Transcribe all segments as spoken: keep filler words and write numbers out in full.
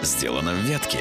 сделано в Вятке.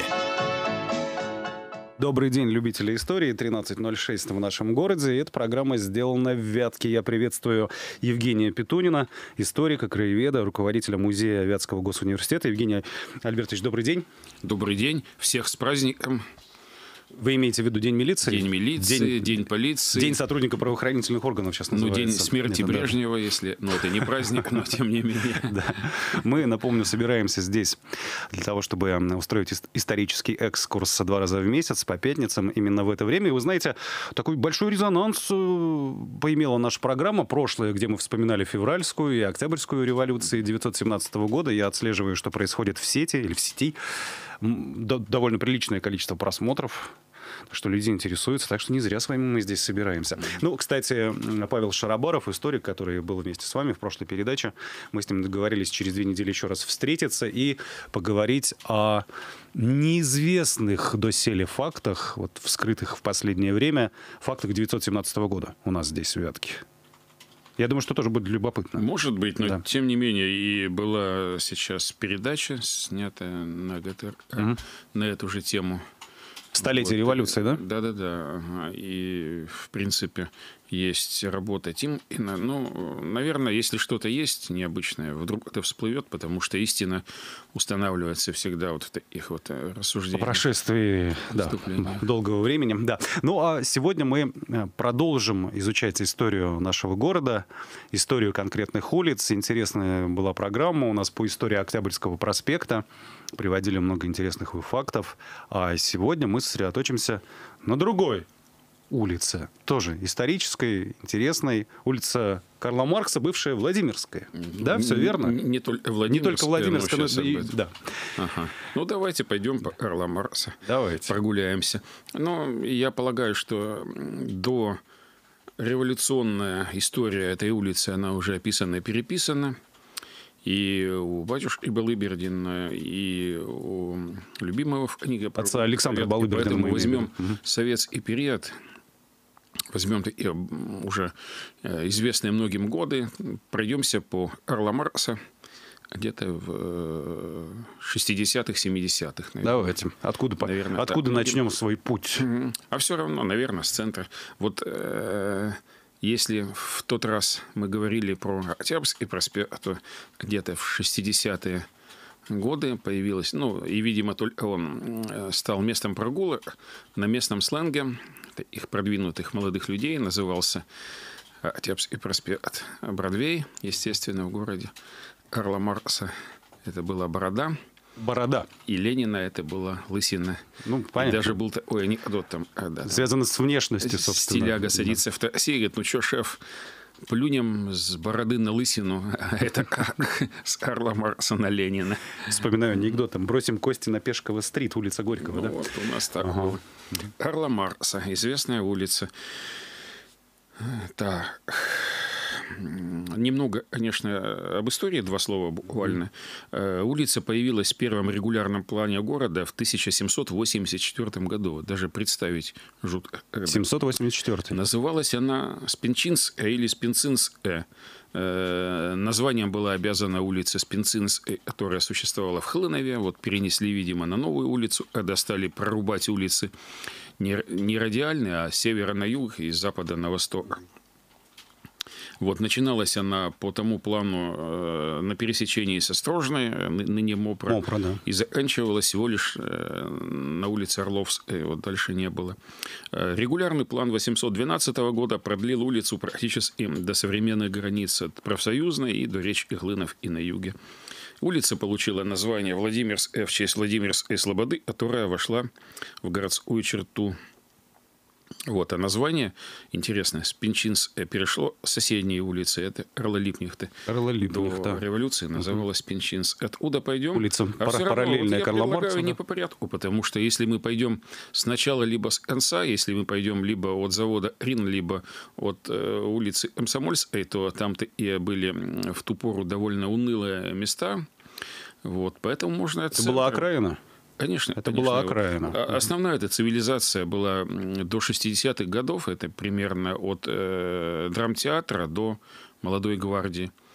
Добрый день, любители истории. тринадцать ноль шесть в нашем городе. И эта программа сделана в Вятке. Я приветствую Евгения Петунина, историка, краеведа, руководителя музея Вятского госуниверситета. Евгений Альбертович, добрый день. Добрый день. Всех с праздником. Вы имеете в виду День милиции? День милиции, День, день полиции. День сотрудника правоохранительных органов сейчас называется. Ну, День смерти Нет, Брежнева, да. если... Ну, это не праздник, но тем не менее. Да. Мы, напомню, собираемся здесь для того, чтобы устроить исторический экскурс два раза в месяц по пятницам именно в это время. И вы знаете, такой большой резонанс поимела наша программа прошлая, где мы вспоминали февральскую и октябрьскую революции девятьсот семнадцатого года. Я отслеживаю, что происходит в сети или в сети. Довольно приличное количество просмотров, что люди интересуются, так что не зря с вами мы здесь собираемся. Ну, кстати, Павел Шарабаров, историк, который был вместе с вами в прошлой передаче, мы с ним договорились через две недели еще раз встретиться и поговорить о неизвестных доселе фактах, вот вскрытых в последнее время, фактах девятьсот семнадцатого года у нас здесь, в Вятке. Я думаю, что тоже будет любопытно. Может быть, но да. тем не менее, и была сейчас передача, снятая на ГТР, угу. на эту же тему. Столетие вот. революции, да? Да-да-да. Ага. И, в принципе, есть работа Тим. Ну, наверное, если что-то есть необычное, вдруг это всплывет, потому что истина устанавливается всегда вот в таких вот рассуждениях. По прошествии да, долгого времени. Да. Ну, а сегодня мы продолжим изучать историю нашего города, историю конкретных улиц. Интересная была программа у нас по истории Октябрьского проспекта. Приводили много интересных фактов. А сегодня мы сосредоточимся на другой улице. Тоже исторической, интересной. Улица Карла Маркса, бывшая Владимирская. Да, все верно? Не, не только Владимирская. Не только Владимирская, но, но и... Да. Ага. Ну, давайте пойдем по Карла Маркса. Давайте. Прогуляемся. Ну, я полагаю, что до революционная история этой улицы, она уже описана и переписана. И у батюшки Балыбердина, и у любимого в книге отца Александра Балыбердина. Поэтому возьмем угу. советский период, возьмем уже известные многим годы, пройдемся по Карла Маркса где-то в шестидесятых, семидесятых. Давайте. Откуда, наверное, Откуда так. начнем свой путь? А все равно, наверное, с центра. Вот... Если в тот раз мы говорили про Октябрьский проспект, то где-то в шестидесятые годы появилось, ну, и, видимо, только он стал местом прогулок, на местном сленге их продвинутых молодых людей назывался Октябрьский проспект Бродвей, естественно, в городе Карла Маркса. Это была борода. Борода. И Ленина это была лысина. Ну, понятно. Даже был такой анекдот там. Да, связано с внешностью, собственно. Стиляга садится да. в такси и говорит, ну что, шеф, плюнем с бороды на лысину. Это как с Карла Маркса на Ленина. Вспоминаю анекдот. Там бросим кости на Пешково-стрит, улица Горького. Ну, да? Вот у нас так ага. было. Карла Маркса, известная улица. Так... Немного, конечно, об истории, два слова буквально. Mm. Улица появилась в первом регулярном плане города в тысяча семьсот восемьдесят четвёртом году. Даже представить жутко. семьсот восемьдесят четвёртый. Называлась она Спенчинская или Спенцинская. Названием была обязана улица Спенцинская, которая существовала в Хлынове. Вот перенесли, видимо, на новую улицу, когда стали прорубать улицы не радиальные, а с севера на юг и с запада на восток. Вот, начиналась она по тому плану э, на пересечении с Острожной, ныне Мопра, Мопра да. и заканчивалась всего лишь э, на улице Орловской, вот дальше не было. Э, регулярный план восемьсот двенадцатого года продлил улицу практически до современных границ от Профсоюзной и до речки Хлынов и на юге. Улица получила название Владимирская в честь Владимирской слободы, которая вошла в городскую черту. Вот, а название, интересно, Спенчинская перешло с соседней улицы, это Карла-Липкнехта. Карла-Липкнехта. До революции называлась uh-huh. Спенчинская. Откуда пойдем? Улица а пар- параллельная вот Карла Маркса. Я предлагаю не по порядку, потому что если мы пойдем сначала либо с конца, если мы пойдем либо от завода Рин, либо от э, улицы Комсомольской, то там-то и были в ту пору довольно унылые места. Вот, поэтому можно... Это была окраина? Конечно. Это конечно. была окраина. Основная эта цивилизация была до шестидесятых годов. Это примерно от э, драмтеатра до молодой гвардии.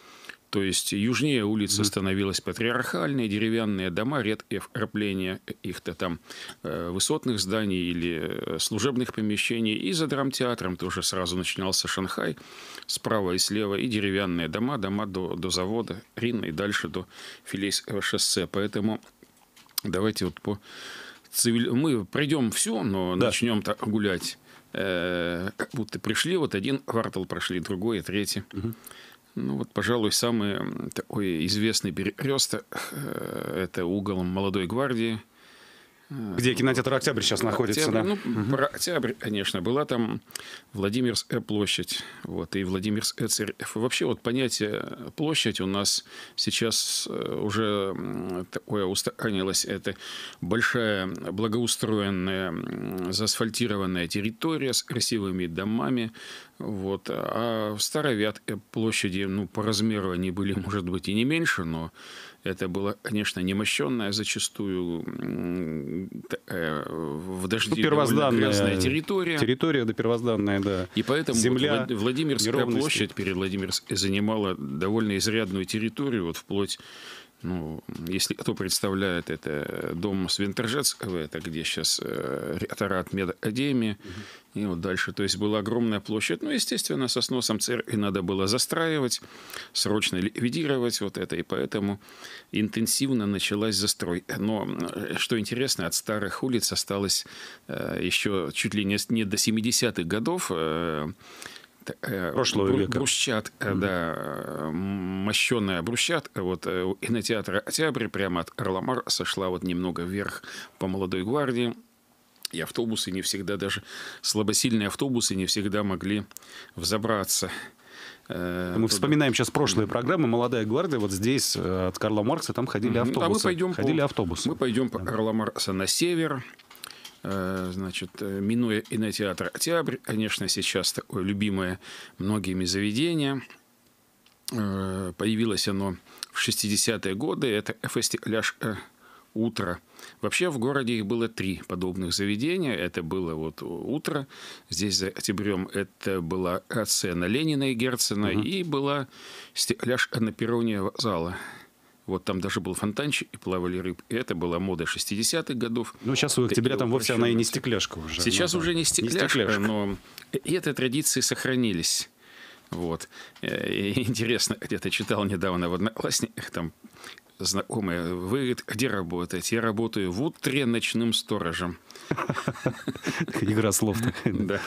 То есть южнее улица mm-hmm. становилась патриархальной, деревянные дома, редкие вкрапления каких-то там э, высотных зданий или служебных помещений. И за драмтеатром тоже сразу начинался Шанхай справа и слева, и деревянные дома, дома до, до завода Ринна и дальше до Филейского шоссе. Поэтому давайте вот по цивиль... мы пройдем все, но да. начнем так гулять. Э, как будто пришли, вот один квартал прошли, другой, третий. Mm-hmm. Ну, вот, пожалуй, самый такой известный перекресток – это угол Молодой гвардии. Где кинотеатр «Октябрь» сейчас находится, Октябрь, да? Ну, угу. про «Октябрь», конечно, была там Владимирская площадь, вот, и Владимирская церковь. Вообще, вот понятие площадь у нас сейчас уже такое устаканилось. Это большая, благоустроенная, заасфальтированная территория с красивыми домами. Вот. А в Старой Вятке площади, ну, по размеру они были, может быть, и не меньше, но это была, конечно, немощенная, зачастую в дожди ну, довольно грязная территория. Территория, да, первозданная, да. И поэтому Земля, вот Владимирская площадь перед Владимирской занимала довольно изрядную территорию, вот вплоть, ну, если кто представляет, это дом Свинтержецкого, это где сейчас ректорат медакадемии, угу. и вот дальше. То есть была огромная площадь. Ну, естественно, со сносом церкви надо было застраивать, срочно ликвидировать вот это, и поэтому интенсивно началась застройка. Но, что интересно, от старых улиц осталось еще чуть ли не до семидесятых годов прошлого бру- века. Брусчатка, mm-hmm. да, мощеная брусчатка. Вот у кинотеатра «Октябрь» прямо от Карла Маркса шла вот немного вверх по Молодой гвардии. И автобусы не всегда, даже слабосильные автобусы не всегда могли взобраться. Мы туда. Вспоминаем сейчас прошлые программы «Молодая гвардия». Вот здесь от Карла Маркса там ходили автобусы. А мы пойдем ходили по, автобусы. Мы пойдем по Карла Маркса на север. Значит, минуя кинотеатр «Октябрь», конечно, сейчас такое любимое многими заведение. Появилось оно в шестидесятые годы. Это фестиваль «Утро». Вообще в городе их было три подобных заведения. Это было вот «Утро». Здесь за Октябрем это была сцена Ленина и Герцена. Угу. И была стекляшка на перроне вокзала. Вот там даже был фонтанчик, и плавали рыб. И это была мода шестидесятых годов. Ну, сейчас у «Октября» там вовсе она и не стекляшка уже. Сейчас ну, уже не стекляшка, не стекляшка, но и эти традиции сохранились. Вот. И интересно, где-то читал недавно в «Одноклассниках», там знакомые, вы где работаете? Я работаю в «Утре» ночным сторожем. Игра слов. Да.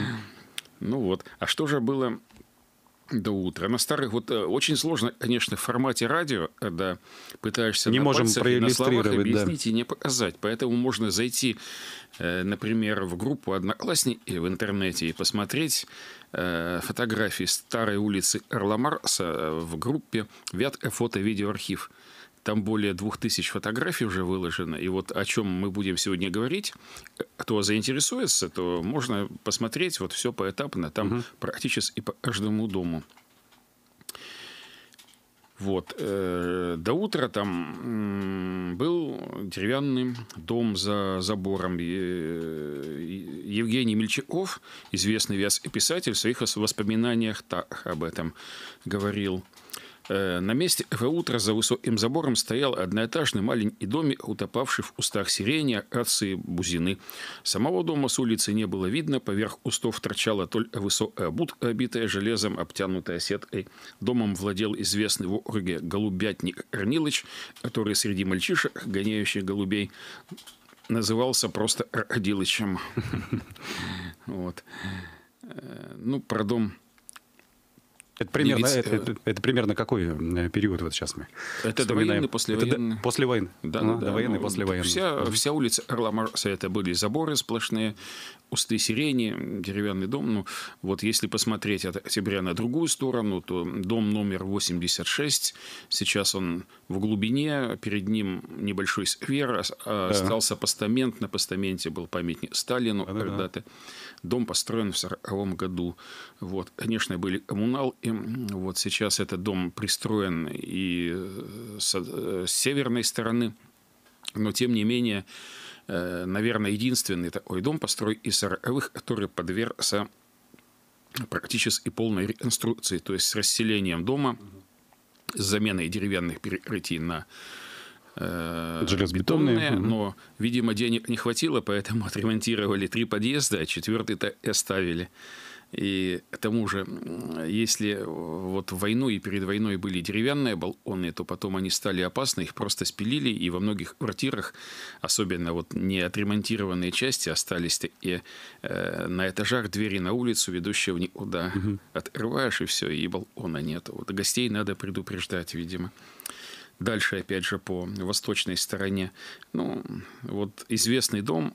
Ну вот. А что же было до утра? На старых вот очень сложно, конечно, в формате радио, когда пытаешься не на можем пальцах и на словах объяснить да. и не показать. Поэтому можно зайти, например, в группу «Одноклассники» в интернете и посмотреть фотографии старой улицы Карла Маркса в группе «Вятка. Фото-видеоархив». Там более двух тысяч фотографий уже выложено. И вот о чем мы будем сегодня говорить, кто заинтересуется, то можно посмотреть вот все поэтапно. Там угу. практически по каждому дому. Вот. До утра там был деревянный дом за забором. Евгений Мельчаков, известный вятский писатель, в своих воспоминаниях так об этом говорил. На месте в утро за высоким забором стоял одноэтажный маленький домик, утопавший в кустах сирени, акации, бузины. Самого дома с улицы не было видно, поверх кустов торчала только высокая будка, обитая железом, обтянутая сеткой. Домом владел известный в округе голубятник Корнилыч, который среди мальчишек, гоняющих голубей, назывался просто Родилычем. Вот. Ну, про дом... Это примерно, это, это, это примерно какой период вот сейчас мы это довоенный, послевоенный. Это после войны. Да, ну, да, довоенный, ну, послевоенный. Вся, вся улица Карла Маркса это были заборы сплошные, кусты сирени, деревянный дом. Ну, вот если посмотреть от Октября на другую сторону, то дом номер восемьдесят шесть, сейчас он в глубине, перед ним небольшой сквер, остался да. постамент, на постаменте был памятник Сталину да, когда-то. Да. Дом построен в сороковом году. Вот. Конечно, были коммуналки. Вот сейчас этот дом пристроен и с, с северной стороны. Но, тем не менее, наверное, единственный такой дом постройки из сороковых, который подвергся практически полной реконструкции. То есть с расселением дома с заменой деревянных перекрытий на э, железобетонные. бетонные, но, видимо, денег не хватило, поэтому отремонтировали три подъезда, а четвертый-то оставили. И к тому же, если вот в войну и перед войной были деревянные балконы, то потом они стали опасны, их просто спилили, и во многих квартирах, особенно вот не отремонтированные части, остались такие э, на этажах двери на улицу, ведущие в никуда. Угу. Открываешь, и все, и балкона нет. Вот гостей надо предупреждать, видимо. Дальше, опять же, по восточной стороне. Ну, вот известный дом,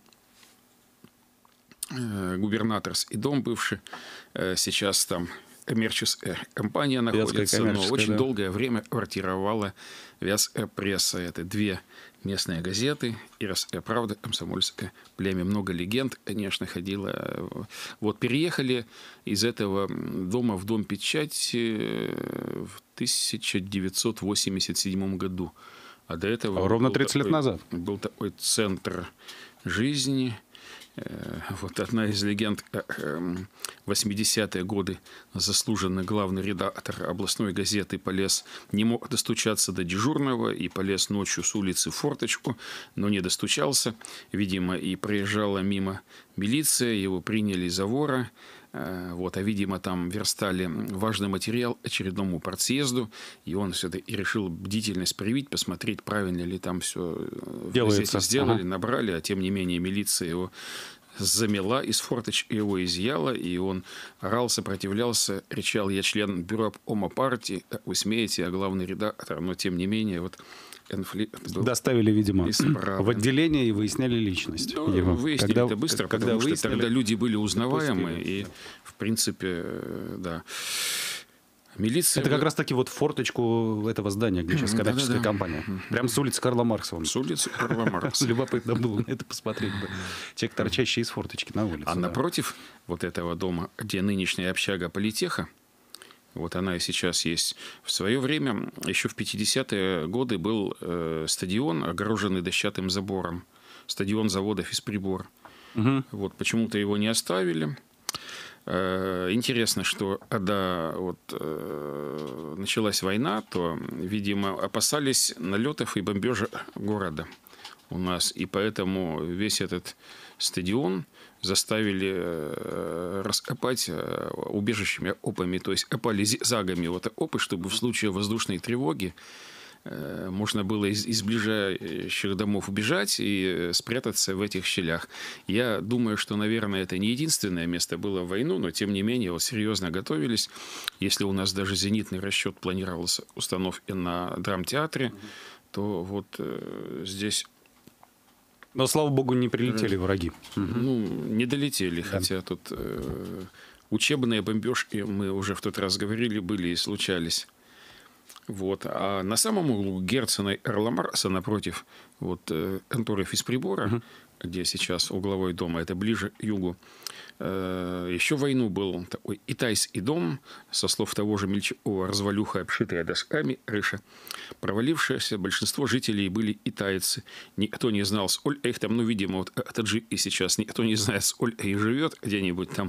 губернаторский дом бывший, сейчас там коммерческая компания находится, но очень да. долгое время квартировала Вятская пресса. Это две местные газеты, Ирская правда, Комсомольское племя. Много легенд, конечно, ходило. Вот переехали из этого дома в дом печати в тысяча девятьсот восемьдесят седьмом году. А до этого... Ровно тридцать такой, лет назад. Был такой центр жизни. Вот одна из легенд: восьмидесятые годы заслуженный главный редактор областной газеты полез, не мог достучаться до дежурного и полез ночью с улицы в форточку, но не достучался. Видимо, и проезжала мимо милиция, его приняли за вора. Вот, а, видимо, там верстали важный материал очередному партсъезду, и он все-таки решил бдительность проявить, посмотреть, правильно ли там все в газете сделали, ага. набрали, а тем не менее милиция его замела, из форточки его изъяла, и он орал, сопротивлялся, кричал: «Я член бюро обкома партии, как вы смеете, а главный редактор». Но тем не менее, вот конфликт был. Доставили, видимо, в отделение и выясняли личность. Ну, его. Выяснили когда, это быстро, когда потому выяснили, что тогда люди были узнаваемы, и, в принципе, да. Милиция... Это как раз таки вот форточку этого здания, где сейчас коммерческая компания. Прямо с улицы Карла Маркса. С улицы Карла Маркса. Любопытно было на это посмотреть бы. Человек, торчащий из форточки на улице. А напротив вот этого дома, где нынешняя общага политеха, вот она и сейчас есть. В свое время, еще в пятидесятые годы, был э, стадион, огороженный дощатым забором. Стадион завода «Физприбор». Угу. Вот, почему-то его не оставили. Э, интересно, что когда вот, э, началась война, то, видимо, опасались налетов и бомбежа города у нас. И поэтому весь этот стадион заставили э, раскопать э, убежищами, окопами, то есть копали зигзагами вот окопы, чтобы в случае воздушной тревоги э, можно было из, из ближайших домов убежать и спрятаться в этих щелях. Я думаю, что, наверное, это не единственное место было в войну, но, тем не менее, вот серьезно готовились. Если у нас даже зенитный расчет планировался установки на драмтеатре, то вот э, здесь... Но, слава богу, не прилетели враги. Ну, не долетели, да. Хотя тут э, учебные бомбежки, мы уже в тот раз говорили, были и случались. Вот. А на самом углу Герцена и Карла Маркса, напротив вот, э, конторы физприбора, uh-huh. где сейчас угловой дом, это ближе к югу, э, еще в войну был такой итайский дом, со слов того же Мельчакова, развалюха, обшитая досками, крыша провалившаяся. Большинство жителей были итайцы. Никто не знал, сколько их там, ну, видимо, вот таджики сейчас, никто не знает, сколько их живет где-нибудь там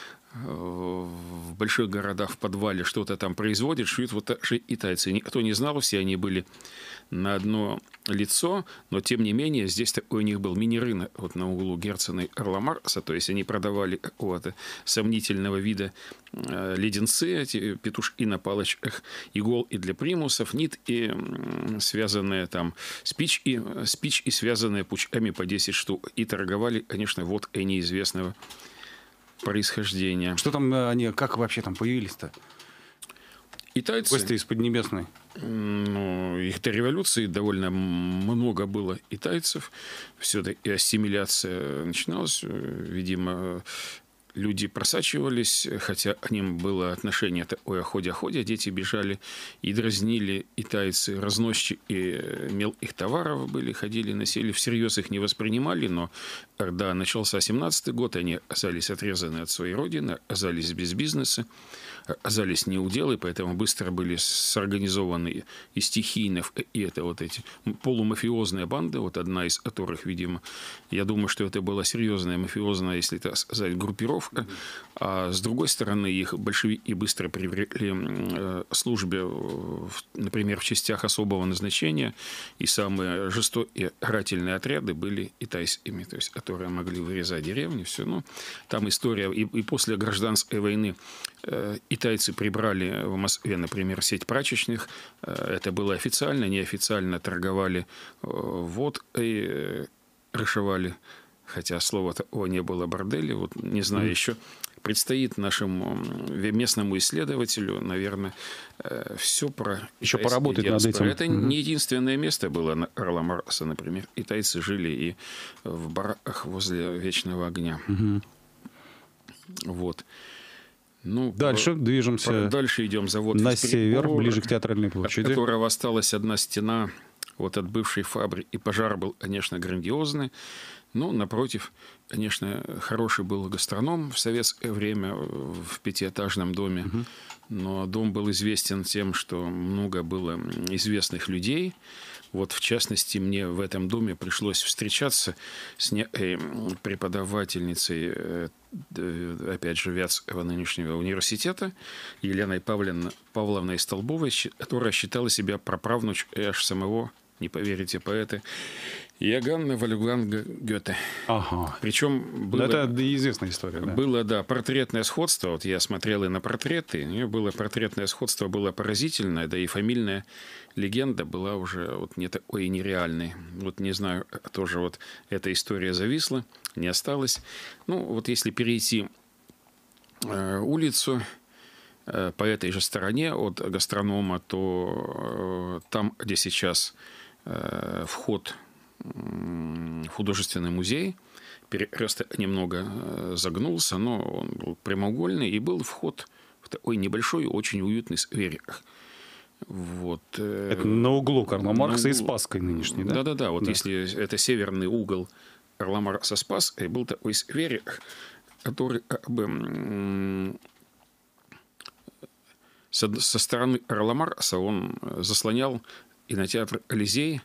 в больших городах в подвале, что-то там производят, шьют вот так же итайцы. Никто не знал, все они были на одно лицо, но, тем не менее, здесь такой у них был мини-рынок вот на углу Герцена и Карла Маркса, то есть они продавали какого-то сомнительного вида э, леденцы, эти петушки на палочках, иголки для примусов, нитки, э, связанные там спички, спички, связанные пучками по десять штук, и торговали, конечно, водкой неизвестного происхождения. Что там они, как вообще там появились-то? Итайцы. Гости из Поднебесной. Ну, их до революции довольно много было итайцев. Все-таки ассимиляция начиналась. Видимо, люди просачивались, хотя к ним было отношение такое ходя-ходя, дети бежали и дразнили итайцы, разносчики мелких товаров были, ходили, носили, всерьез их не воспринимали, но когда начался семнадцатый год, они оказались отрезаны от своей родины, оказались без бизнеса, оказались неуделы, поэтому быстро были сорганизованы и стихийно, и это вот эти полумафиозные банды, вот одна из которых, видимо, я думаю, что это была серьезная мафиозная, если так сказать, группировка, рабов, а с другой стороны их большевики быстро привлекли к службе, например, в частях особого назначения, и самые жестокие карательные отряды были итайскими, то есть которые могли вырезать деревни, все. Ну, там история, и, и после гражданской войны э, итайцы прибрали в Москве, например, сеть прачечных, э, это было официально, неофициально торговали э, водкой, э, рышевали, хотя слова такого не было, бордели, вот не знаю, mm. еще предстоит нашему местному исследователю, наверное, все про... Еще поработать над этим. Это mm-hmm. не единственное место было на Карла Маркса, например. Китайцы жили и в бараках возле Вечного огня. Mm-hmm. Вот. Ну, дальше по, движемся. Дальше идем. Завод на север, ближе к Театральной площади. От которого осталась одна стена вот от бывшей фабрики. И пожар был, конечно, грандиозный. Но, напротив, конечно, хороший был гастроном в советское время в пятиэтажном доме. Угу. Но дом был известен тем, что много было известных людей. Вот, в частности, мне в этом доме пришлось встречаться с некой преподавательницей, опять же, Вятского нынешнего университета, Еленой Павловной, Павловной Столбовой, которая считала себя праправнучкой аж самого, не поверите, поэта Иоганна Вольфганга Гёте. Ага. Причем было, это известная история. Да? Было, да, портретное сходство. Вот я смотрел и на портреты. У нее было портретное сходство, было поразительное, да и фамильная легенда была уже вот не такой и нереальной. Вот не знаю, тоже вот эта история зависла, не осталась. Ну, вот если перейти э, улицу э, по этой же стороне от гастронома, то э, там, где сейчас э, вход в художественный музей. Перекресток немного загнулся, но он был прямоугольный, и был вход в такой небольшой, очень уютный скверик. Вот. Это на углу Карла Маркса и Спасской нынешней, да? Да-да-да. Вот да. Если это северный угол Карла Маркса Спасской, был такой скверик, который как бы со стороны Карла Маркса он заслонял кинотеатр «Колизей»,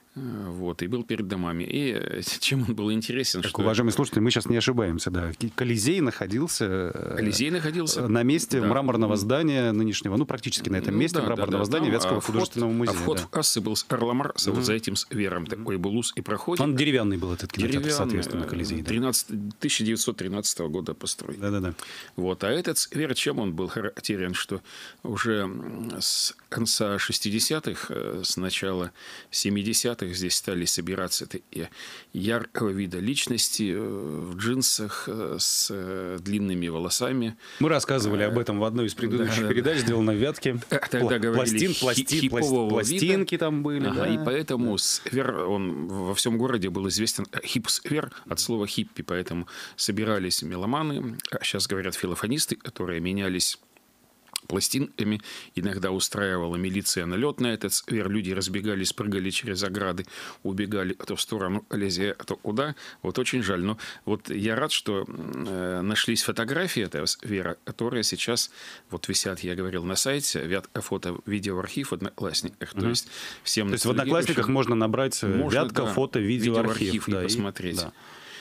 вот, и был перед домами. И чем он был интересен? Так, что... уважаемые слушатели, мы сейчас не ошибаемся. Да. Колизей находился, Колизей находился на месте да. мраморного здания нынешнего, ну, практически на этом месте, ну, да, мраморного да, да. здания Вятского а художественного вход, музея. А вход да. в кассы был с Карла Маркса, mm-hmm. вот за этим сквером. Такой был ус и проходит. Он деревянный был, этот кинотеатр, соответственно, Колизей. Да. тысяча девятьсот тринадцатого года построен. Да-да-да. Вот. А этот сквер, чем он был характерен? Что уже с конца шестидесятых, с начала семидесятых здесь стали собираться собираться такие яркого вида личности в джинсах с длинными волосами. Мы рассказывали об этом в одной из предыдущих да, передач, да. сделано в Вятке. Тогда говорили, пластин, пластин, хипового пластинки вида. там были. Ага, да. И поэтому да. сквер, он во всем городе был известен хип-сквер от слова хиппи, поэтому собирались меломаны, а сейчас говорят филофонисты, которые менялись пластинками. Иногда устраивала милиция налет на этот сквер. Люди разбегались, прыгали через ограды, убегали то в сторону Колизея, то куда. Вот очень жаль. Но вот я рад, что э, нашлись фотографии этого сквера, которые сейчас вот висят, я говорил, на сайте Вятка фото-видеоархив в Одноклассниках. Mm-hmm. То есть всем... То есть в Одноклассниках можно набрать можно, да, Вятка фото-видеоархив. Да, и да, посмотреть. Да.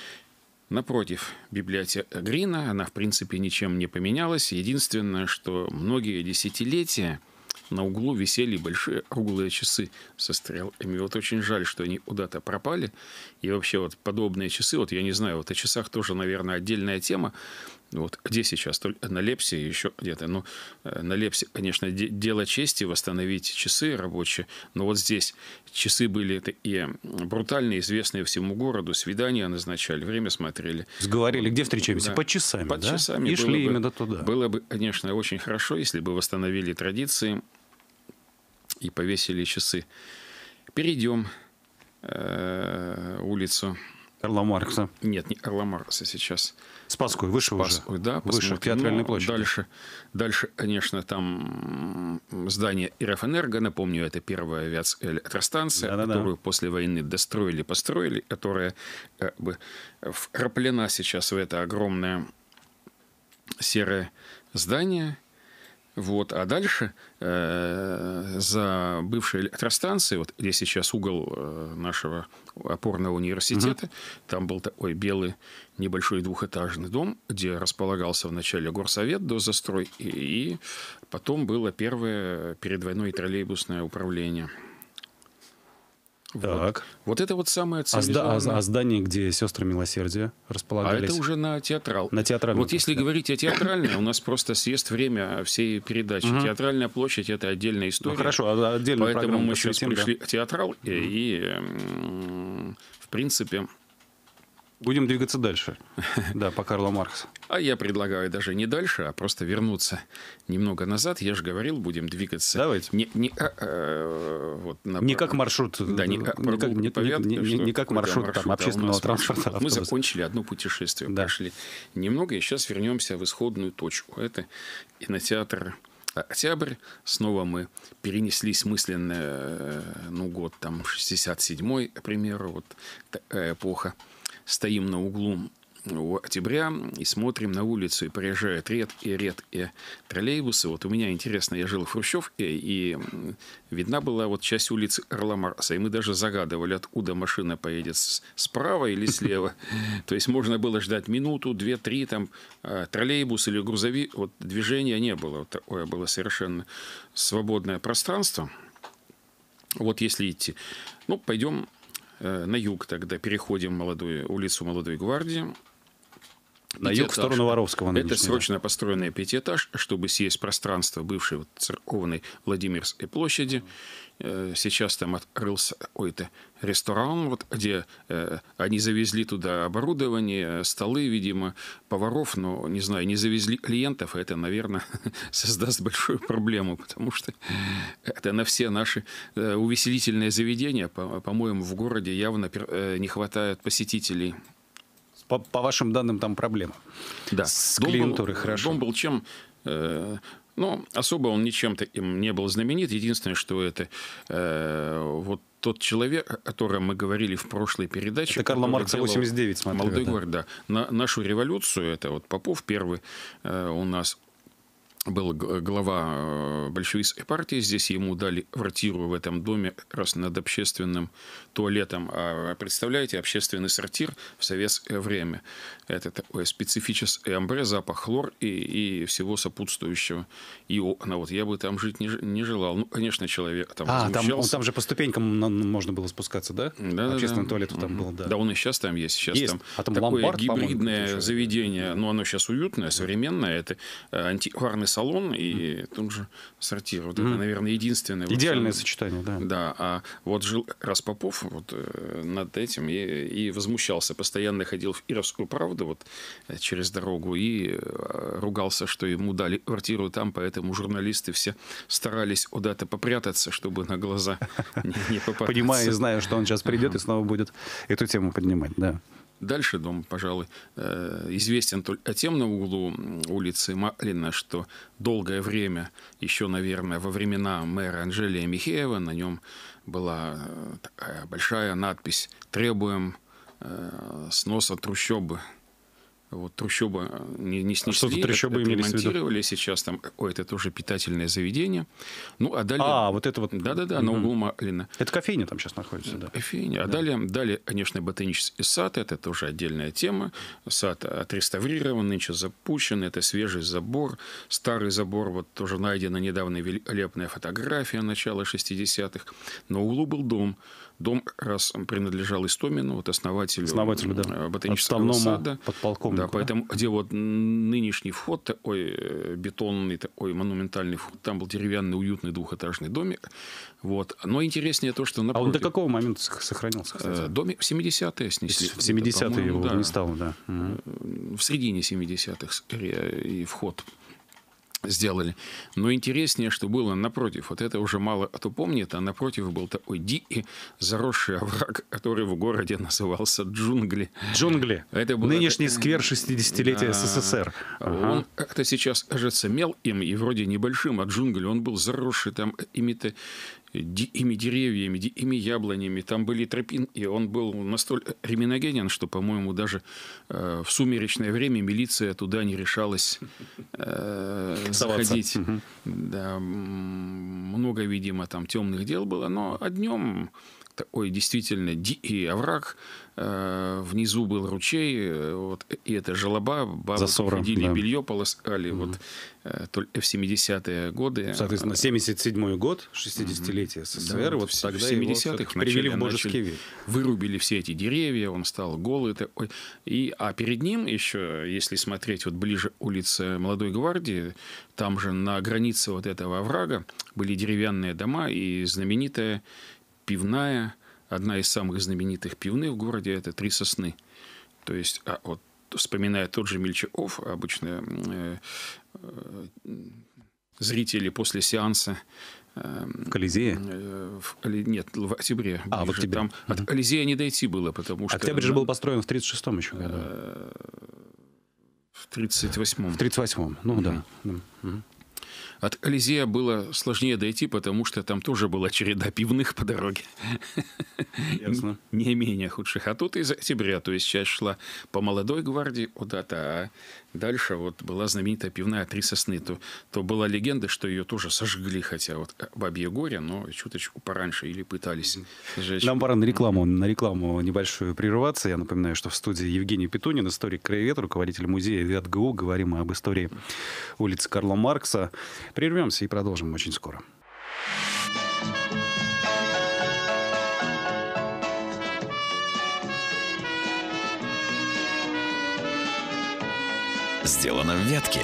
Напротив, библиотека Грина, она, в принципе, ничем не поменялась. Единственное, что многие десятилетия на углу висели большие круглые часы со стрелками. Вот очень жаль, что они куда-то пропали. И вообще вот подобные часы, вот я не знаю, вот о часах тоже, наверное, отдельная тема. Вот где сейчас? Только на Лепсе и еще где-то. Ну, на Лепсе, конечно, дело чести восстановить часы рабочие. Но вот здесь часы были такие брутальные, известные всему городу. Свидания назначали, время смотрели. Сговорили, где встречаемся? Да. По часами, По да? часами. И шли бы, именно туда. Было бы, конечно, очень хорошо, если бы восстановили традиции и повесили часы. Перейдем э, улицу. Карла Маркса. Нет, не Карла Маркса сейчас. Спасской, выше Спасской, уже. Да, выше, Театральной площади. Дальше, дальше, конечно, там здание РФэнерго, напомню, это первая Вятская электростанция, да, да, которую да. после войны достроили, построили, которая как бы вкраплена сейчас в это огромное серое здание. Вот. А дальше э, за бывшей электростанцией, вот где сейчас угол э, нашего опорного университета, угу. там был такой белый небольшой двухэтажный дом, где располагался вначале горсовет до застройки, и потом было первое перед войной троллейбусное управление. Так. Вот. вот это вот самое цивилизованное. А, зда- а здание, где сестры милосердия располагались? А это уже на театрал. На театральном. Вот если да. говорить о театральной, у нас просто съест время всей передачи. Угу. Театральная площадь – это отдельная история. Ну, хорошо, а отдельную Поэтому мы сейчас посвятим, пришли да. к театрал, угу. и, и в принципе... Будем двигаться дальше. Да, по Карлу Марксу. А я предлагаю даже не дальше, а просто вернуться немного назад. Я же говорил, будем двигаться. Давайте. Не, не, а, а, вот на... не как маршрут. Да, не, не, как, не, повят, не, не, не как маршрут, маршрут там, общественного транспорта. Мы закончили одно путешествие, да. прошли немного, и сейчас вернемся в исходную точку. Это кинотеатр «Октябрь». Снова мы перенеслись мысленно, ну, год там шестьдесят седьмой, к примеру, вот такая эпоха. Стоим на углу у Октября и смотрим на улицу, и проезжают редкие-редкие троллейбусы. Вот у меня, интересно, я жил в Хрущевке, и видна была вот часть улицы Карла Маркса, и мы даже загадывали, откуда машина поедет, справа или слева. То есть можно было ждать минуту, две, три, там троллейбус или грузовик. Вот движения не было. Вот такое было совершенно свободное пространство. Вот если идти. Ну, пойдем на юг тогда, переходим молодую, улицу Молодой Гвардии. На юг, в сторону Воровского. Это срочно построенный пятиэтаж, чтобы съесть пространство бывшей вот церковной Владимирской площади. Сейчас там открылся какой-то ресторан, вот, где э, они завезли туда оборудование, столы, видимо, поваров, но, не знаю, не завезли клиентов. Это, наверное, создаст большую проблему, потому что это на все наши э, увеселительные заведения, по- по-моему, в городе явно э, не хватает посетителей. По, по вашим данным, там проблема. Да. С Дом клиентурой, был, хорошо. Дом был чем... Э, ну, особо он ничем таким не был знаменит. Единственное, что это э, вот тот человек, о котором мы говорили в прошлой передаче. Это Карла Маркса восемьдесят девять, смотрю. Молодой город, да. На нашу революцию, это вот Попов первый э, у нас был глава большевистской партии, здесь ему дали квартиру в этом доме как раз над общественным туалетом. А представляете, общественный сортир в советское время. Это такое специфическое амбре, запах хлор и, и всего сопутствующего. И окна. Вот я бы там жить не, не желал. Ну, конечно, человек там А, там, он, там же по ступенькам можно было спускаться, да? Да, общественный да, туалет да. там был, да. Да, он и сейчас там есть. Сейчас есть. там, а там такое ломбард, гибридное заведение. Но оно сейчас уютное, современное. Это антикварный салон и mm. тут же сортир. Вот mm. это, наверное, единственное. Идеальное вот, сочетание, да. Да. А вот жил Распопов вот, э, над этим и, и возмущался. Постоянно ходил в Кировскую правду вот, через дорогу и э, ругался, что ему дали квартиру там, поэтому журналисты все старались куда-то попрятаться, чтобы на глаза не попадаться. Понимаю и знаю, что он сейчас придет и снова будет эту тему поднимать, да. Дальше дом, пожалуй, известен только тем на углу улицы Маклина, что долгое время, еще, наверное, во времена мэра Анжелия Михеева, на нем была такая большая надпись «Требуем сноса трущобы». Вот трущобы не, не снесли, а трущобы ремонтировали сейчас там какое-то тоже питательное заведение. Ну, а далее... А, вот это вот... Да-да-да, угу. на углу Маклина. Это кофейня там сейчас находится, да? Кофейня. А да. далее, далее, конечно, ботанический сад. Это тоже отдельная тема. Сад отреставрирован, нынче запущен. Это свежий забор. Старый забор. Вот тоже найдена недавно великолепная фотография начала шестидесятых. На углу был дом. Дом как раз принадлежал Истомину, вот основателю, основателю да. ботанического сада. Подполковнику. Да, поэтому где вот нынешний вход, такой бетонный, такой монументальный вход, там был деревянный, уютный двухэтажный домик. Вот. Но интереснее то, что напротив... А он до какого момента сохранился, кстати? Домик в семидесятые снесли. В семидесятые его да. не стало, да. Угу. В середине семидесятых скорее и вход сделали. Но интереснее, что было напротив. Вот это уже мало кто помнит, а напротив был такой дикий заросший овраг, который в городе назывался Джунгли. Джунгли. Это было... Нынешний сквер шестидесятилетия да. СССР. Ага. Он как-то сейчас кажется мелким и вроде небольшим, а Джунгли, он был заросший там какими-то дикими деревьями, дикими яблонями. Там были тропинки. Он был настолько реминогенен, что, по-моему, даже э, в сумеречное время милиция туда не решалась э, заходить. Угу. Да, много, видимо, там темных дел было. Но а днем такой действительно дикий овраг. Внизу был ручей, вот, и это желоба, бабы ходили, да. Белье полоскали, угу. Вот, только в семидесятые годы. Соответственно, семьдесят седьмой год, шестидесятилетие СССР, да, вот, вот тогда в семидесятых привели в божеский вид. Вырубили все эти деревья, он стал голый такой. И, а перед ним еще, если смотреть вот ближе улица Молодой Гвардии, там же на границе вот этого оврага были деревянные дома и знаменитая пивная. Одна из самых знаменитых пивных в городе – это «Три сосны». То есть, а вот, вспоминая тот же Мельчаков, обычно э, э, зрители после сеанса… Э, в Колизее? Э, в, нет, в октябре. А, в октябре. Там угу. От Колизея не дойти было, потому что… Октябрь же был построен в тридцать шестом еще году. Э, в тридцать восьмом. В тридцать восьмом, ну угу. Да. Угу. От Колизея было сложнее дойти, потому что там тоже была череда пивных по дороге. Ясно. Не менее худших. А тут из октября, то есть часть шла по Молодой Гвардии куда-то, а дальше вот была знаменитая пивная «Три сосны». То, то была легенда, что ее тоже сожгли, хотя вот Бабье горе, но чуточку пораньше или пытались сжечь. Нам пора на рекламу, на рекламу небольшую прерываться. Я напоминаю, что в студии Евгений Петунин, историк-краевед, руководитель музея ВятГУ. Говорим мы об истории улицы Карла Маркса. Прервемся и продолжим очень скоро. Сделано в Вятке.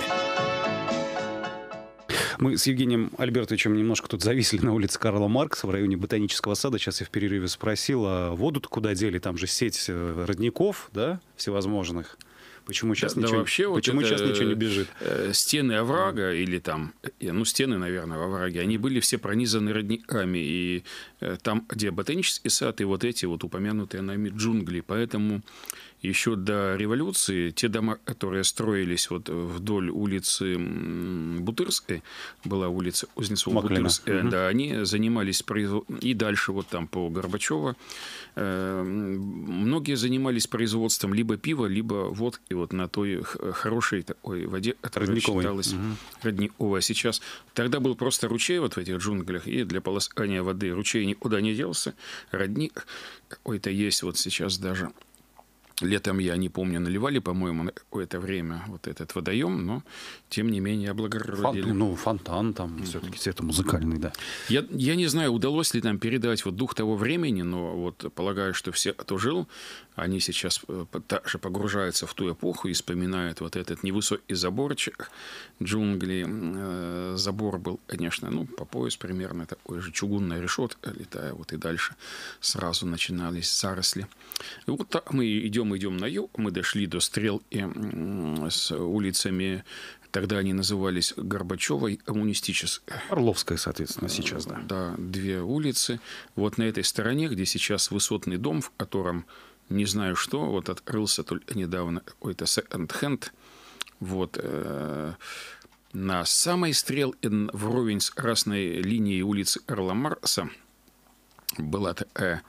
Мы с Евгением Альбертовичем немножко тут зависли на улице Карла Маркса в районе Ботанического сада. Сейчас я в перерыве спросил, а воду-то куда дели? Там же сеть родников, да, всевозможных. Почему сейчас, да, ничего, да, вообще, почему вот сейчас ничего не бежит? Стены оврага, или там, ну, стены, наверное, в овраге, они были все пронизаны родниками. И там, где ботанический сад, и вот эти вот упомянутые нами джунгли. Поэтому еще до революции те дома, которые строились вот вдоль улицы Бутырской, была улица Кузнецова-Бутырская, угу. Да, они занимались производством, и дальше вот там по Горбачева, э, многие занимались производством либо пива, либо водки вот на той хорошей такой воде, которая родниковой. Считалась угу. родниковой. Сейчас, тогда был просто ручей вот в этих джунглях, и для полоскания воды ручей никуда не делся, родник какой-то есть вот сейчас даже. Летом, я не помню, наливали, по-моему, на какое-то время вот этот водоем, но, тем не менее, облагородили. Фон, ну, фонтан там mm-hmm. все-таки цвета музыкальный, да. Я, я не знаю, удалось ли нам передать вот дух того времени, но вот полагаю, что все, кто жил, они сейчас также погружаются в ту эпоху и вспоминают вот этот невысокий заборчик, джунгли. Забор был, конечно, ну, по пояс примерно такой же, чугунная решетка, летая вот и дальше сразу начинались заросли. И вот так мы идем идем на юг, мы дошли до Стрелки с улицами, тогда они назывались Горбачева и Коммунистическая. Орловская, соответственно, сейчас, да. Да, две улицы. Вот на этой стороне, где сейчас высотный дом, в котором не знаю что, вот открылся только недавно какой-то секонд-хенд, вот, э, на самой Стрелке, вровень с красной линией улицы Карла Маркса, была такая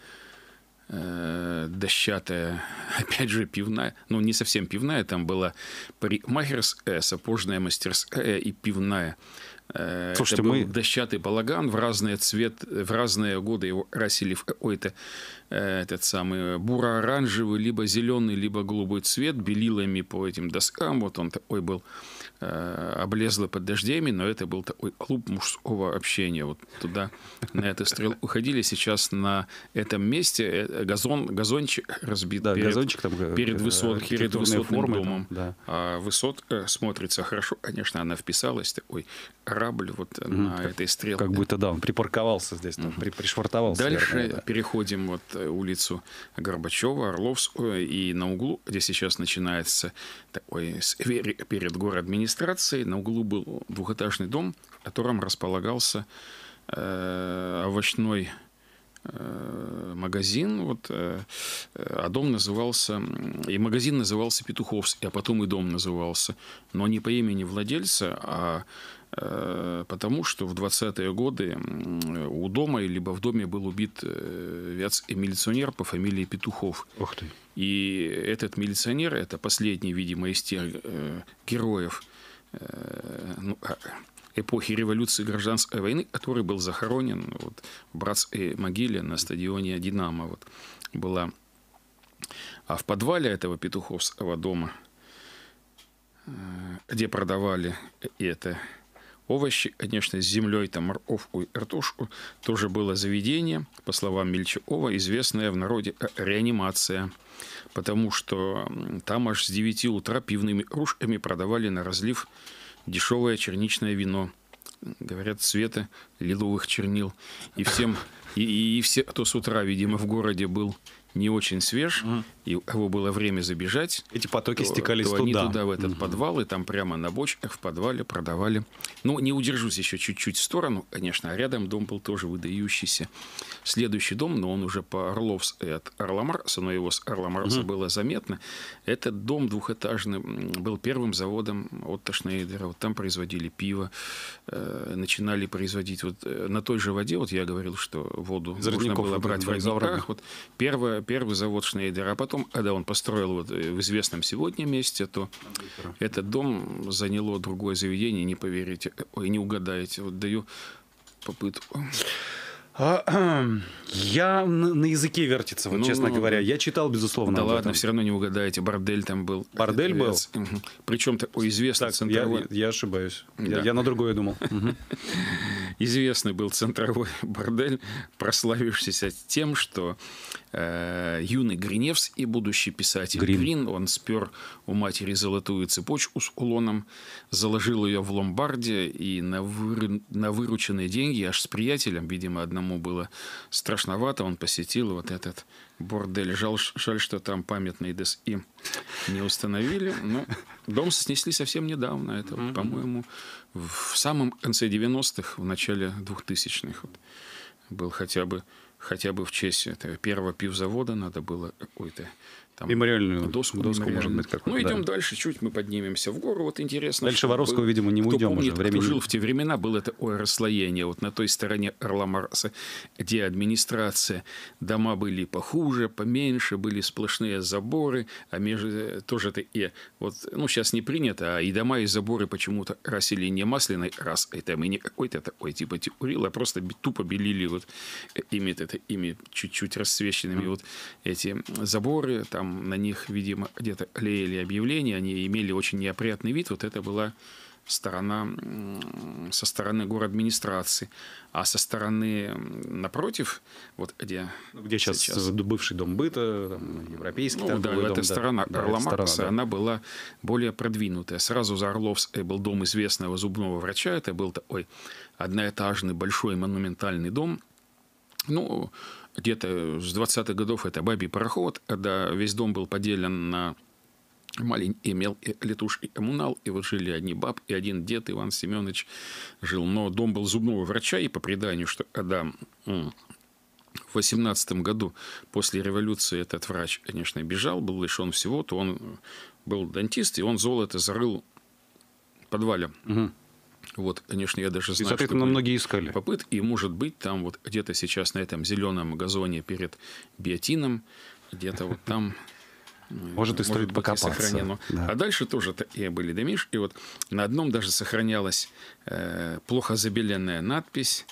дощатая, опять же, пивная, ну, не совсем пивная, там была парикмахерская, сапожная мастерская и пивная. Слушайте, это был мы... дощатый балаган, в разные цвет, в разные годы его красили в какой-то этот самый буро-оранжевый, либо зеленый, либо голубой цвет, белилами по этим доскам, вот он такой был облезлый под дождями, но это был такой клуб мужского общения. Вот туда на эту стрелу уходили. Сейчас на этом месте газон, газончик разбит, да, перед, газончик там, перед, высот, перед высотным формы, домом. Там, да. А высотка смотрится хорошо. Конечно, она вписалась, такой корабль вот mm-hmm. на как, этой стрелке. Как будто, да, он припарковался здесь, там, mm-hmm. пришвартовался. Дальше верно, да. переходим вот улицу Горбачева, Орловскую, и на углу, где сейчас начинается такой сквер перед городадминистрацией, на углу был двухэтажный дом, в котором располагался э, овощной магазин, вот, а дом назывался, и магазин назывался Петуховский, а потом и дом назывался, но не по имени владельца, а потому что в двадцатые годы у дома, либо в доме был убит милиционер по фамилии Петухов. Ух ты. И этот милиционер, это последний, видимо, из тех героев ну, эпохи революции, гражданской войны, который был захоронен вот, в братской могиле на стадионе «Динамо». Вот, была. А в подвале этого Петуховского дома, где продавали это овощи, конечно, с землей, там, морковку и картошку, тоже было заведение, по словам Мельчакова, известное в народе реанимация. Потому что там аж с девяти утра пивными кружками продавали на разлив дешевое черничное вино. Говорят, цвета лиловых чернил. И всем, и, и все, кто с утра, видимо, в городе был не очень свеж, угу. и у кого было время забежать, эти потоки то, стекались то туда. они туда, в этот угу. подвал, и там прямо на бочках в подвале продавали. Ну, не удержусь еще чуть-чуть в сторону, конечно, а рядом дом был тоже выдающийся. Следующий дом, но он уже по Орловской от Орла Маркса, но его с Орла Маркса угу. было заметно. Этот дом двухэтажный был первым заводом Отто Шнейдера. Вот там производили пиво, э, начинали производить вот на той же воде, вот я говорил, что воду из можно родников, было брать да, в родниках. Вот первое Первый завод Шнейдера. А потом, когда он построил вот в известном сегодня месте, то этот дом заняло другое заведение, не поверите, ой, не угадаете. Вот даю попытку. Я на языке вертится, вот, ну, честно говоря. Я читал, безусловно. Да ладно, все равно не угадаете. Бордель там был. Бордель был? Угу. Причем такой известный так, центровой... Я, я ошибаюсь. Да. Я, я на другое думал. Известный был центровой бордель, прославившийся тем, что э, юный Гриневский, будущий писатель Грин. Грин, он спер у матери золотую цепочку с кулоном, заложил ее в ломбарде, и на, вы, на вырученные деньги, аж с приятелем, видимо, одному было страшновато, он посетил вот этот бордель. Жаль, жаль, что там памятный ДСИ не установили. Но дом снесли совсем недавно. Это, mm-hmm. по-моему, в самом конце девяностых, в начале двухтысячных вот, был хотя бы, хотя бы в честь этого первого пивзавода надо было какой-то там мемориальную доску, доску мемориальную. Может быть, какую-то. Ну, идем да. дальше, чуть мы поднимемся в гору. Вот интересно. Дальше Воровского, видимо, не кто уйдем помнит, уже. Времени... Кто жил в те времена, было это ой, расслоение. Вот на той стороне Орла Маркса, где администрация, дома были похуже, поменьше, были сплошные заборы, а между тоже такие, вот, ну, сейчас не принято, а и дома, и заборы почему-то красили не масляной краской, там, и не какой-то такой, типа текурил, а просто тупо белили вот ими, это, ими чуть-чуть расцвеченными mm. вот эти заборы, там на них, видимо, где-то клеили объявления, они имели очень неопрятный вид. Вот это была сторона, со стороны городадминистрации. А со стороны напротив, вот где... Где сейчас, сейчас бывший дом быта, там, европейский ну, торговый да, дом. эта сторона да, Орла сторона, Маркса, да. она была более продвинутая. Сразу за Орловской был дом известного зубного врача. Это был такой одноэтажный, большой, монументальный дом. Ну, где-то с двадцатых годов это бабий пароход, когда весь дом был поделен на маленький мелкий летушки коммунал, и вот жили одни баб, и один дед Иван Семенович жил. Но дом был зубного врача, и по преданию, что когда в восемнадцатом году после революции этот врач, конечно, бежал, был лишен всего, то он был дантист, и он золото зарыл в подвале. Угу. Вот, конечно, я даже знаю, и, соответственно, что многие искали. Попытки, и, может быть, там вот где-то сейчас на этом зеленом газоне перед биотином, где-то вот там... Может, и стоит покопаться. Да. А дальше тоже такие были домишки. Вот на одном даже сохранялась э, плохо забеленная надпись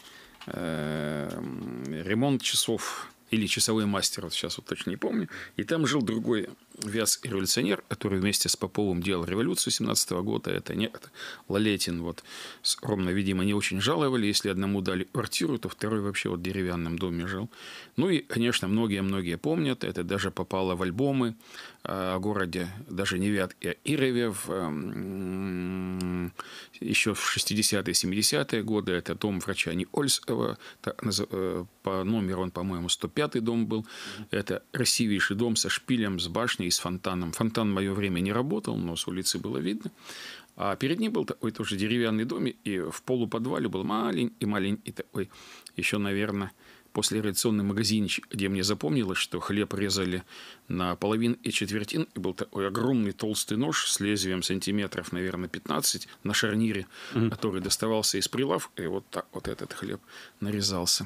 э, «Ремонт часов» или «Часовой мастер», вот сейчас вот точно не помню. И там жил другой вяз-революционер, который вместе с Поповым делал революцию семнадцатого года. Это не это Лалетин. Вот, скромно, видимо, не очень жаловали. Если одному дали квартиру, то второй вообще вот в деревянном доме жил. Ну и, конечно, многие-многие помнят. Это даже попало в альбомы о городе, даже не Вятке, а Ирове в, э, еще в шестидесятые, семидесятые годы. Это дом врача Никольского. По номеру он, по-моему, сто пятый дом был. Это красивейший дом со шпилем, с башней, с фонтаном. Фонтан в мое время не работал, но с улицы было видно. А перед ним был такой тоже деревянный дом, и в полуподвале был маленький-маленький такой, еще, наверное, послереволюционный магазинчик, где мне запомнилось, что хлеб резали на половин и четвертин, и был такой огромный толстый нож с лезвием сантиметров, наверное, пятнадцать на шарнире, mm-hmm. который доставался из прилавка, и вот так вот этот хлеб нарезался.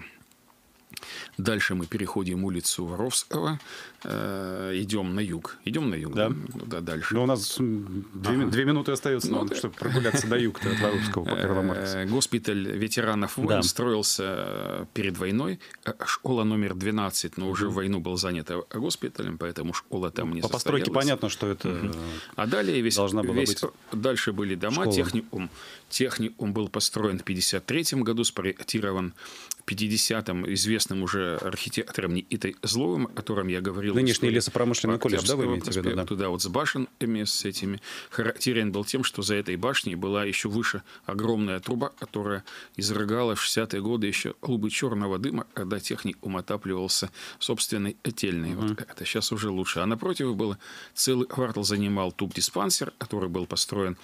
Дальше мы переходим улицу Воровского, э, идем на юг. Идем на юг, да? Да, дальше. Но у нас две, ага. две минуты остается, ну, да. чтобы прогуляться до юга от Воровского по Карла Маркса. Госпиталь ветеранов войн да. строился перед войной. Школа номер двенадцать, но уже в войну был занята госпиталем, поэтому школа там не По состоялась. постройке понятно, что это угу. А далее весь, должна была весь, быть дальше были дома. школа. Техникум, техникум был построен в пятьдесят третьем году, спроектирован в пятидесятом известным уже архитектором Никитой Зловым, о котором я говорил. Нынешний лесопромышленный колледж, да, вы имеете в виду? Да. Туда вот с башенами, с этими. Характерен был тем, что за этой башней была еще выше огромная труба, которая изрыгала в шестидесятые годы еще клубы черного дыма, когда техникум отапливался собственной котельной. Mm-hmm. Вот это сейчас уже лучше. А напротив было целый квартал занимал тубдиспансер, который был построен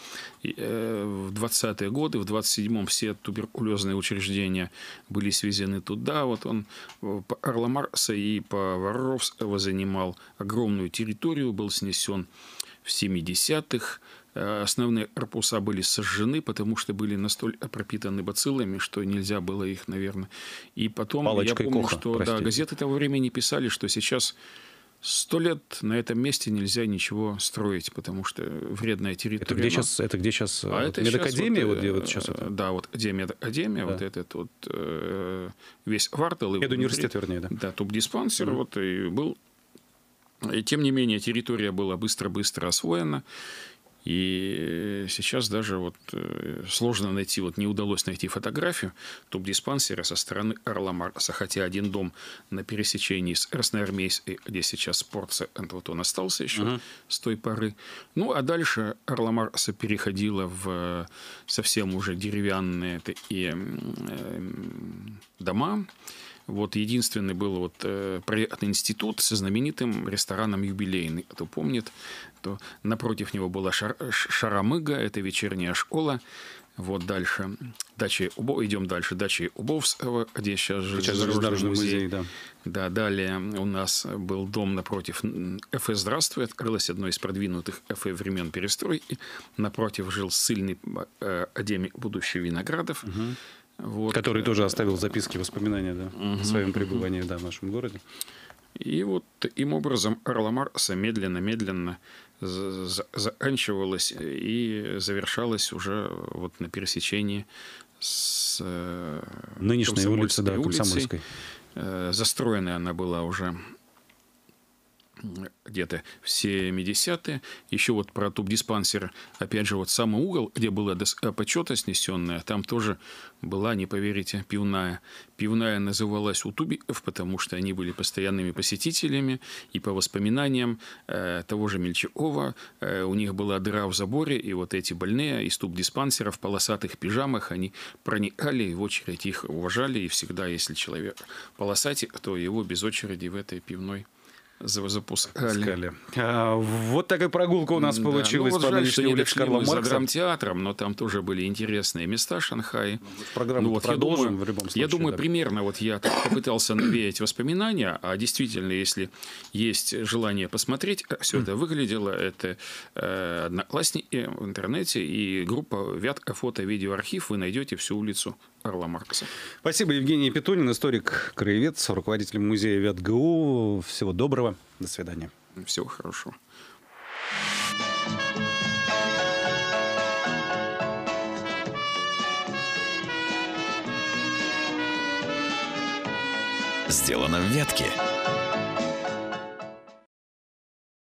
в двадцатые годы. В двадцать седьмом все туберкулезные учреждения были свезены туда. Вот он по Карла Маркса и по Воровского занимал огромную территорию, был снесен в семидесятых. Основные корпуса были сожжены, потому что были настолько пропитаны бациллами, что нельзя было их, наверное. И потом Палочкой я помню, Коха, что простите. Да, газеты того времени писали, что сейчас сто лет на этом месте нельзя ничего строить, потому что вредная территория. Это где сейчас? Это где сейчас? А это медакадемия? Вот, вот, где вот сейчас это? Да, вот медакадемия, да. вот этот вот э, весь квартал. Медуниверситет, вернее, да. Да, тубдиспансер, mm-hmm. вот и был. И тем не менее территория была быстро-быстро освоена. И сейчас даже вот сложно найти, вот не удалось найти фотографию тубдиспансера со стороны Карла Маркса, хотя один дом на пересечении с Красноармейской, где сейчас спортцентр, вот он остался еще uh-huh. с той поры. Ну, а дальше Карла Маркса переходила в совсем уже деревянные такие дома. Вот единственный был вот э, проектный институт со знаменитым рестораном «Юбилейный». Кто помнит, то напротив него была шар, Шарамыга, это вечерняя школа. Вот дальше. Дача, идем дальше. Дача Убовского, где сейчас железнодорожный музей. музей да. Да, далее у нас был дом напротив КФ «Здравствуй». Открылось одно из продвинутых КФ времен перестройки. Напротив жил ссыльный э, академик будущий Виноградов. Угу. Вот. Который тоже оставил записки, воспоминания да, угу, о своем пребывании да, в нашем городе. И вот таким образом Карла Маркса медленно-медленно заканчивалась и завершалась уже вот на пересечении с нынешней улицей, да, Комсомольской. Застроенная она была уже где-то в семидесятые. Еще вот про тубдиспансер, опять же, вот самый угол, где была доска почета снесенная, там тоже была, не поверите, пивная. Пивная называлась у тубиков, потому что они были постоянными посетителями, и по воспоминаниям э, того же Мельчакова, э, у них была дыра в заборе, и вот эти больные из тубдиспансера в полосатых пижамах, они проникали, и в очередь их уважали, и всегда, если человек полосатик, то его без очереди в этой пивной запускали. А, вот такая прогулка у нас да. получилась ну, вот по нынешней улице Карла Маркса. За драмтеатром, но там тоже были интересные места Шанхая. Программу ну, вот продолжим думаю, в любом случае. Я думаю, да. примерно вот я попытался навеять воспоминания, а действительно, если есть желание посмотреть, как все это выглядело, это э, одноклассники в интернете и группа Вятка фото-видеоархив, вы найдете всю улицу Карла Маркса. Спасибо, Евгений Петунин, историк-краевед, руководитель музея ВятГУ. Всего доброго. До свидания. Всего хорошего. Сделано в Вятке.